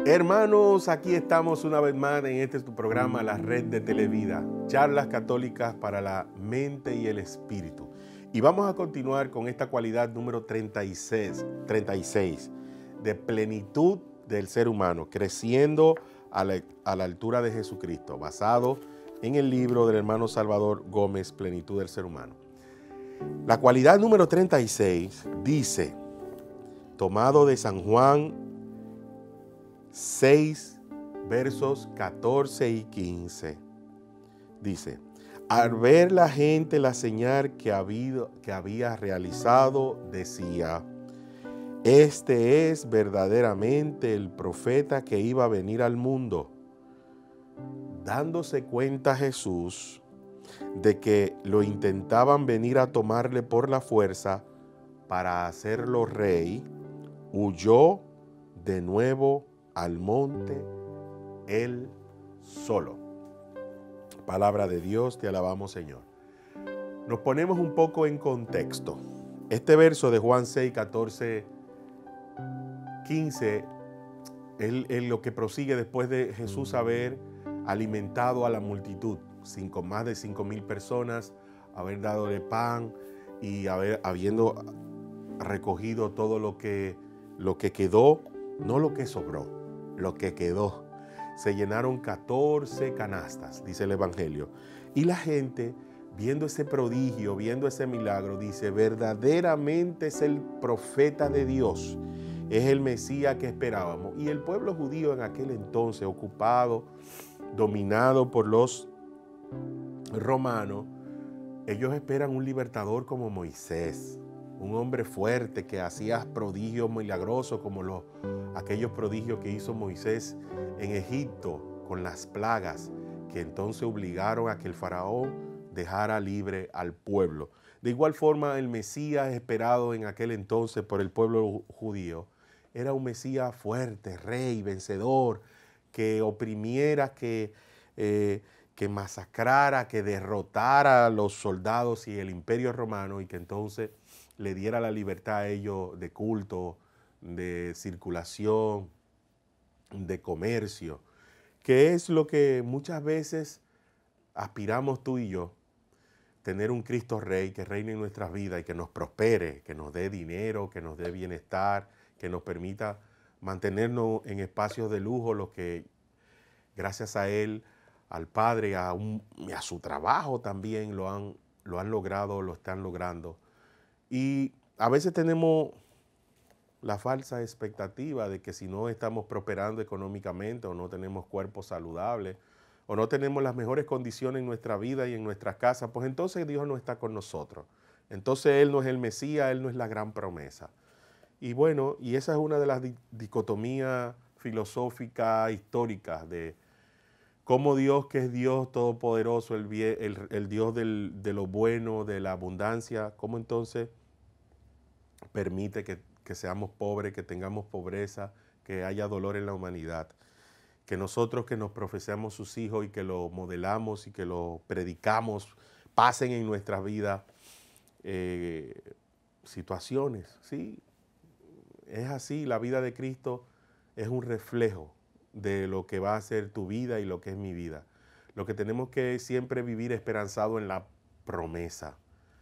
Hermanos, aquí estamos una vez más en este tu programa, la Red de Televida, charlas católicas para la mente y el espíritu. Y vamos a continuar con esta cualidad número 36 de plenitud del ser humano, creciendo a la altura de Jesucristo, basado en el libro del hermano Salvador Gómez, Plenitud del Ser Humano. La cualidad número 36 dice, tomado de San Juan 6, versos 14 y 15, dice, al ver la gente la señal que había realizado, decía, este es verdaderamente el profeta que iba a venir al mundo. Dándose cuenta Jesús de que lo intentaban venir a tomarle por la fuerza para hacerlo rey, huyó de nuevo al monte él solo. Palabra de Dios, te alabamos, Señor. Nos ponemos un poco en contexto. Este verso de Juan 6, 14, 15 es lo que prosigue después de Jesús haber alimentado a la multitud, más de 5,000 personas, haber dado de pan y habiendo recogido todo lo que quedó, no lo que sobró, lo que quedó. Se llenaron 14 canastas, dice el Evangelio. Y la gente, viendo ese prodigio, viendo ese milagro, dice, verdaderamente es el profeta de Dios, es el Mesías que esperábamos. Y el pueblo judío en aquel entonces, ocupado, dominado por los romanos, ellos esperan un libertador como Moisés, un hombre fuerte que hacía prodigios milagrosos como aquellos prodigios que hizo Moisés en Egipto con las plagas, que entonces obligaron a que el faraón dejara libre al pueblo. De igual forma, el Mesías esperado en aquel entonces por el pueblo judío era un Mesías fuerte, rey, vencedor, que oprimiera, que masacrara, que derrotara a los soldados y el imperio romano, y que entonces le diera la libertad a ellos de culto, de circulación, de comercio, que es lo que muchas veces aspiramos tú y yo, tener un Cristo Rey que reine en nuestras vidas y que nos prospere, que nos dé dinero, que nos dé bienestar, que nos permita mantenernos en espacios de lujo, los que gracias a Él, al Padre y a su trabajo también lo han logrado, lo están logrando. Y a veces tenemos la falsa expectativa de que si no estamos prosperando económicamente o no tenemos cuerpos saludables o no tenemos las mejores condiciones en nuestra vida y en nuestras casas, pues entonces Dios no está con nosotros. Entonces Él no es el Mesías, Él no es la gran promesa. Y bueno, y esa es una de las dicotomías filosóficas, históricas de cómo Dios, que es Dios todopoderoso, el Dios de lo bueno, de la abundancia, cómo entonces permite que seamos pobres, que tengamos pobreza, que haya dolor en la humanidad. Que nosotros que nos profesamos sus hijos y que lo modelamos y que lo predicamos, pasen en nuestras vidas situaciones, ¿sí? Es así, la vida de Cristo es un reflejo de lo que va a ser tu vida y lo que es mi vida. Lo que tenemos que siempre vivir esperanzado en la promesa.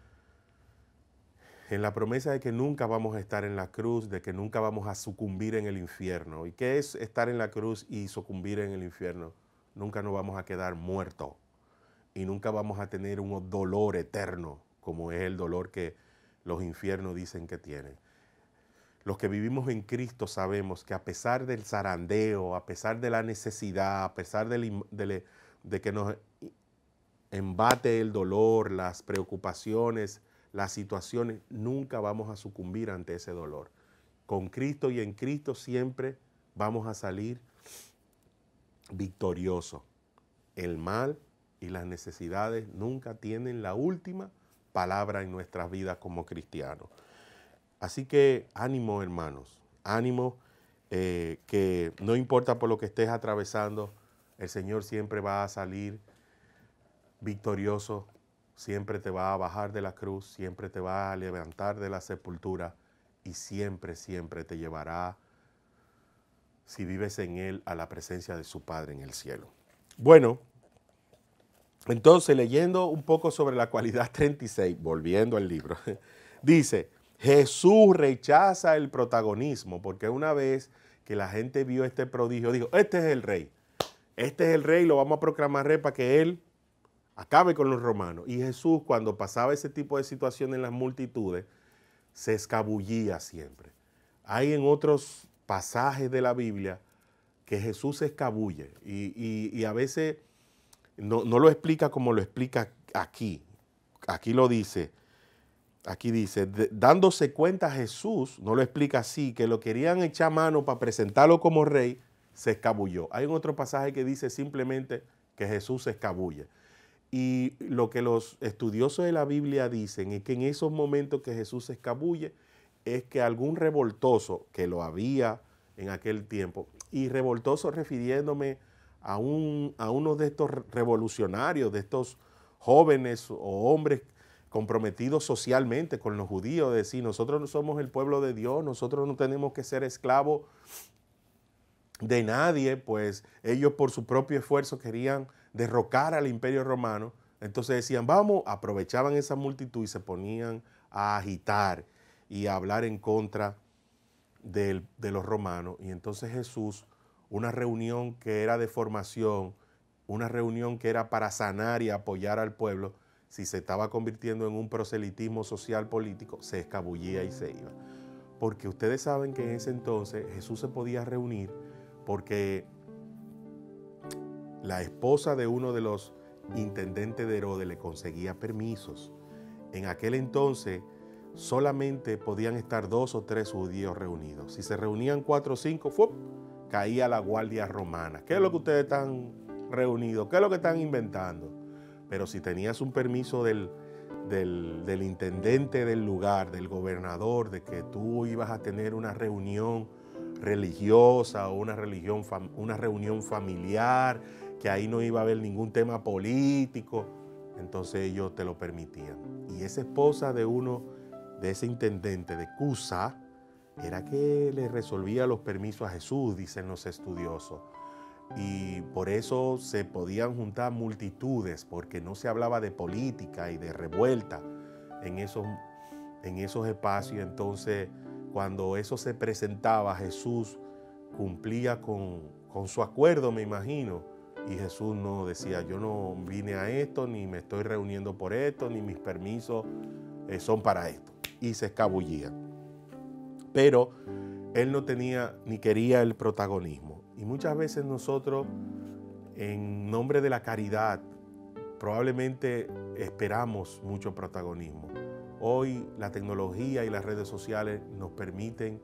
En la promesa de que nunca vamos a estar en la cruz, de que nunca vamos a sucumbir en el infierno. ¿Y qué es estar en la cruz y sucumbir en el infierno? Nunca nos vamos a quedar muertos y nunca vamos a tener un dolor eterno, como es el dolor que los infiernos dicen que tienen. Los que vivimos en Cristo sabemos que a pesar del zarandeo, a pesar de la necesidad, a pesar de que nos embate el dolor, las preocupaciones, las situaciones, nunca vamos a sucumbir ante ese dolor. Con Cristo y en Cristo siempre vamos a salir victoriosos. El mal y las necesidades nunca tienen la última palabra en nuestras vidas como cristianos. Así que ánimo, hermanos, ánimo, que no importa por lo que estés atravesando, el Señor siempre va a salir victorioso, siempre te va a bajar de la cruz, siempre te va a levantar de la sepultura y siempre, siempre te llevará si vives en Él, a la presencia de su Padre en el cielo. Bueno, entonces leyendo un poco sobre la cualidad 36, volviendo al libro, dice, Jesús rechaza el protagonismo, porque una vez que la gente vio este prodigio, dijo, este es el rey, lo vamos a proclamar rey para que él acabe con los romanos. Y Jesús, cuando pasaba ese tipo de situaciones en las multitudes, se escabullía siempre. Hay en otros pasajes de la Biblia que Jesús se escabulle y a veces no lo explica como lo explica aquí. Aquí lo dice, dándose cuenta Jesús, no lo explica así, que lo querían echar mano para presentarlo como rey, se escabulló. Hay un otro pasaje que dice simplemente que Jesús se escabulle. Y lo que los estudiosos de la Biblia dicen es que en esos momentos que Jesús se escabulle, es que algún revoltoso, que lo había en aquel tiempo, y revoltoso refiriéndome a uno de estos revolucionarios, de estos jóvenes o hombres comprometidos socialmente con los judíos, de decir, nosotros no somos el pueblo de Dios, nosotros no tenemos que ser esclavos de nadie, pues ellos por su propio esfuerzo querían derrocar al imperio romano. Entonces decían, vamos, aprovechaban esa multitud y se ponían a agitar y a hablar en contra de los romanos. Y entonces Jesús, una reunión que era de formación, una reunión que era para sanar y apoyar al pueblo, si se estaba convirtiendo en un proselitismo social político, se escabullía y se iba. Porque ustedes saben que en ese entonces Jesús se podía reunir porque la esposa de uno de los intendentes de Herodes le conseguía permisos. En aquel entonces solamente podían estar 2 o 3 judíos reunidos. Si se reunían 4 o 5, caía la guardia romana. ¿Qué es lo que ustedes están reunidos? ¿Qué es lo que están inventando? Pero si tenías un permiso del intendente del lugar, del gobernador, de que tú ibas a tener una reunión religiosa o una reunión familiar, que ahí no iba a haber ningún tema político, entonces ellos te lo permitían. Y esa esposa de ese intendente de Cusa, era que le resolvía los permisos a Jesús, dicen los estudiosos. Y por eso se podían juntar multitudes, porque no se hablaba de política y de revuelta en esos espacios. Entonces, cuando eso se presentaba, Jesús cumplía con su acuerdo, me imagino. Y Jesús no decía, yo no vine a esto, ni me estoy reuniendo por esto, ni mis permisos son para esto. Y se escabullía. Pero él no tenía ni quería el protagonismo. Y muchas veces nosotros, en nombre de la caridad, probablemente esperamos mucho protagonismo. Hoy la tecnología y las redes sociales nos permiten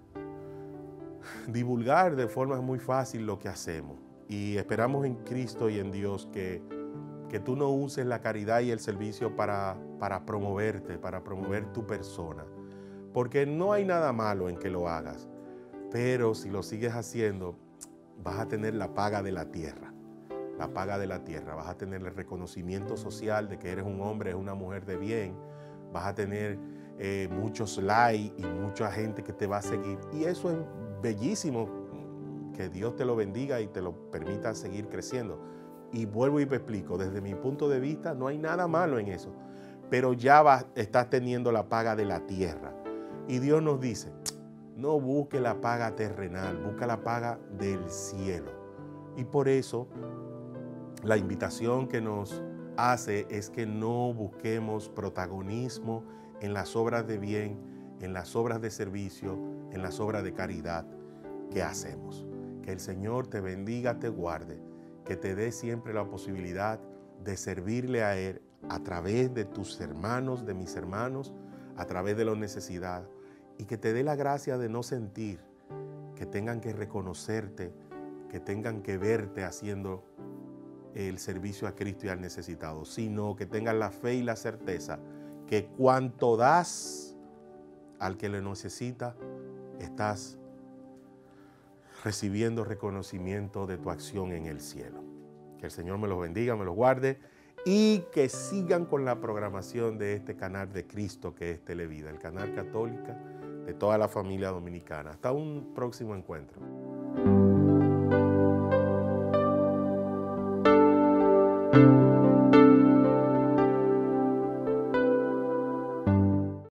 divulgar de forma muy fácil lo que hacemos. Y esperamos en Cristo y en Dios que tú no uses la caridad y el servicio para promoverte, para promover tu persona. Porque no hay nada malo en que lo hagas. Pero si lo sigues haciendo, vas a tener la paga de la tierra. La paga de la tierra. Vas a tener el reconocimiento social de que eres un hombre, una mujer de bien. Vas a tener muchos likes y mucha gente que te va a seguir. Y eso es bellísimo. Que Dios te lo bendiga y te lo permita seguir creciendo. Y vuelvo y me explico. Desde mi punto de vista, no hay nada malo en eso. Pero ya estás teniendo la paga de la tierra. Y Dios nos dice, no busque la paga terrenal, busca la paga del cielo. Y por eso la invitación que nos hace es que no busquemos protagonismo en las obras de bien, en las obras de servicio, en las obras de caridad que hacemos. Que el Señor te bendiga, te guarde, que te dé siempre la posibilidad de servirle a Él a través de tus hermanos, de mis hermanos, a través de la necesidad, y que te dé la gracia de no sentir que tengan que reconocerte, que tengan que verte haciendo el servicio a Cristo y al necesitado, sino que tengan la fe y la certeza que cuanto das al que le necesita, estás recibiendo reconocimiento de tu acción en el cielo. Que el Señor me los bendiga, me los guarde y que sigan con la programación de este canal de Cristo que es Televida, el canal católico de toda la familia dominicana. Hasta un próximo encuentro.